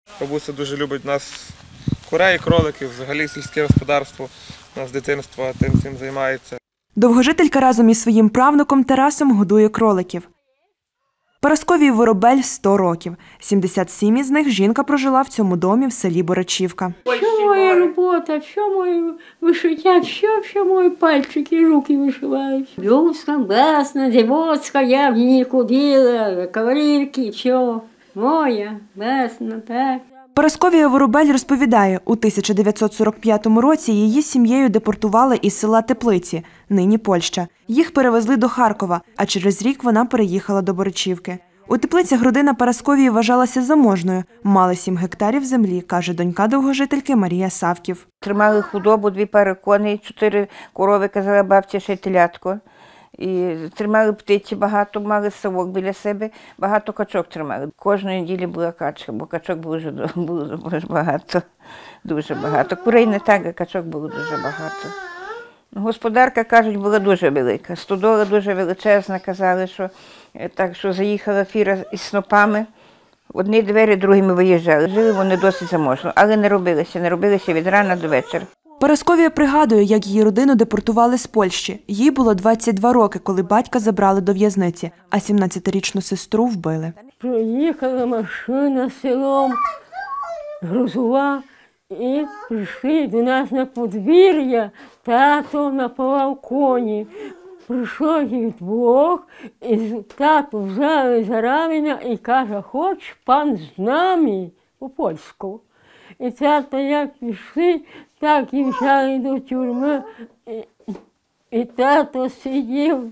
Бабуся дуже любить нас курей, кроликів, взагалі сільське господарство. У нас з дитинства тим цим займається. Довгожителька разом із своїм правнуком Тарасом годує кроликів. Парасковій Воробель 100 років. 77 із них жінка прожила в цьому домі в селі Борачівка. Що моя робота, що моє вишиття, що мої пальчики, руки вишивають. Блузка, басна, дівоцька, я в ній ходила, кавалерки, що моя, басна, так. Парасковія Воробель розповідає, у 1945 році її сім'єю депортували із села Теплиці, нині Польща. Їх перевезли до Харкова, а через рік вона переїхала до Боричівки. У Теплицях родина Парасковії вважалася заможною, мали 7 гектарів землі, каже донька довгожительки Марія Савків. Тримали худобу, 2 пари коней, 4 корови, казала бабця, ще й телятко. І тримали птиці багато, мали совок біля себе, багато качок тримали. Кожної неділі була качка, бо качок було дуже багато, дуже багато. Курей не так, а качок було дуже багато. Господарка, кажуть, була дуже велика. Стодола дуже величезна, казали, що так, що заїхала фіра із снопами. Одні двері, другими виїжджали. Жили вони досить заможно, але не робилися від рана до вечора. Парасковія пригадує, як її родину депортували з Польщі. Їй було 22 роки, коли батька забрали до в'язниці, а 17-річну сестру вбили. Приїхала машина селом, грузова, і прийшли до нас на подвір'я, тато напавав коні. Прийшло їх 2, і тато взяли за рамена і каже, хоч пан з нами, по-польську. І тато як пішли, так і взяли до тюрми. І тато сидів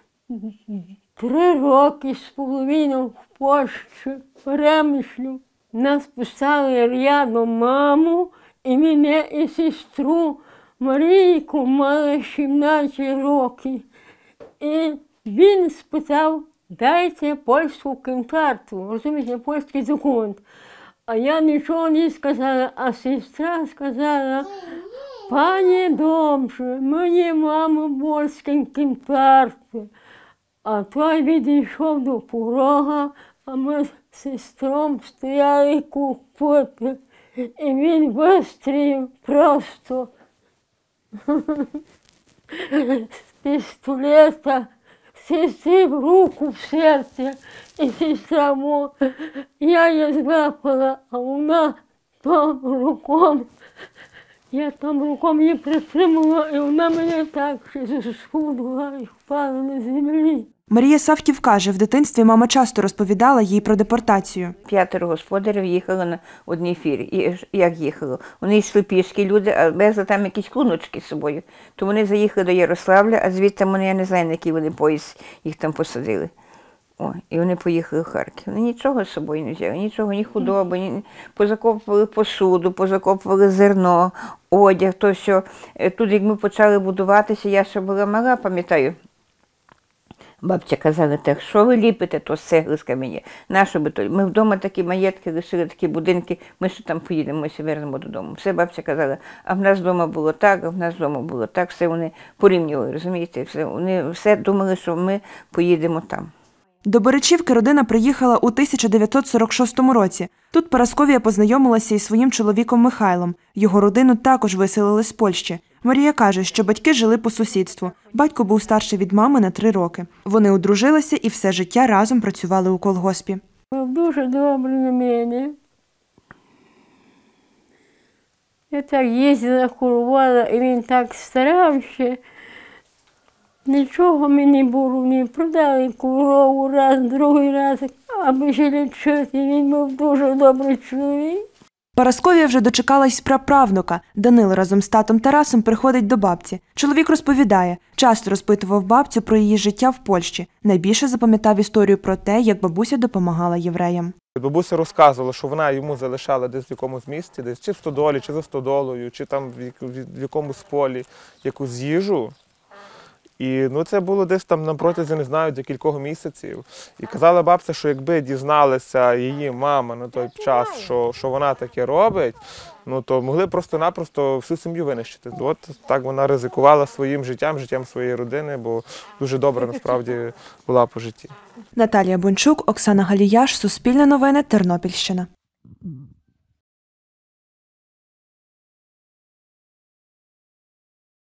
3 роки з половиною в Польщі, в Перемишлю. Нас писали рядом маму і мене, і сестру Марійку, мали 17 років. І він спитав, дайте польську карту, розумієте, польський документ. А я нічого не сказала, а сестра сказала, пані Домше, мені мама польський карту. А той відійшов до порога, а ми з сестром стояли купити. І він вистрілив просто з пістолета, сестрі в руку, в серце, і сестра моя, я її злапала, а вона там руком, я там руком її притримала, і вона мене так схудила і впала на землі. Марія Савків каже, в дитинстві мама часто розповідала їй про депортацію. 5 господарів їхали на одній фірі. І як їхало? Вони йшли пішки, люди, а везли там якісь клуночки з собою. То вони заїхали до Ярославля, а звідти вони, я не знаю, на який вони поїзд їх там посадили. І вони поїхали в Харків. Вони нічого з собою не взяли, нічого, ні худоби, ні... позакопували посуду, позакопували зерно, одяг, то що. Тут, як ми почали будуватися, я ще була мала, пам'ятаю. Бабця казала так, що ви ліпите, то з цегли, з каміння. Нащо би то? Ми вдома такі маєтки лишили, такі будинки, ми ще там поїдемо, ми ще вернемо додому. Все бабця казала, а в нас вдома було так, а в нас вдома було так. Все вони порівнювали, розумієте? Вони все думали, що ми поїдемо там. До Боричівки родина приїхала у 1946 році. Тут Парасковія познайомилася із своїм чоловіком Михайлом. Його родину також виселили з Польщі. Марія каже, що батьки жили по сусідству. Батько був старший від мами на 3 роки. Вони одружилися і все життя разом працювали у колгоспі. Був дуже добрий на мене. Я так їздила, курувала, і він так старався. Нічого мені було, не продали корову раз, другий раз, аби ще лічити. Він був дуже добрий чоловік. Парасковія вже дочекалась праправнука. Данило разом з татом Тарасом приходить до бабці. Чоловік розповідає, часто розпитував бабцю про її життя в Польщі. Найбільше запам'ятав історію про те, як бабуся допомагала євреям. Бабуся розказувала, що вона йому залишала десь в якомусь місці, десь чи в стодолі, чи за стодолою, чи там в якомусь полі якусь їжу. І це було десь там на протязі, не знаю, декількох місяців. І казала бабця, що якби дізналася її мама на той час, що вона таке робить, то могли просто-напросто всю сім'ю винищити. От так вона ризикувала своїм життям, життям своєї родини, бо дуже добре насправді була по житті. Наталія Бончук, Оксана Галіяш, Суспільне новини, Тернопільщина.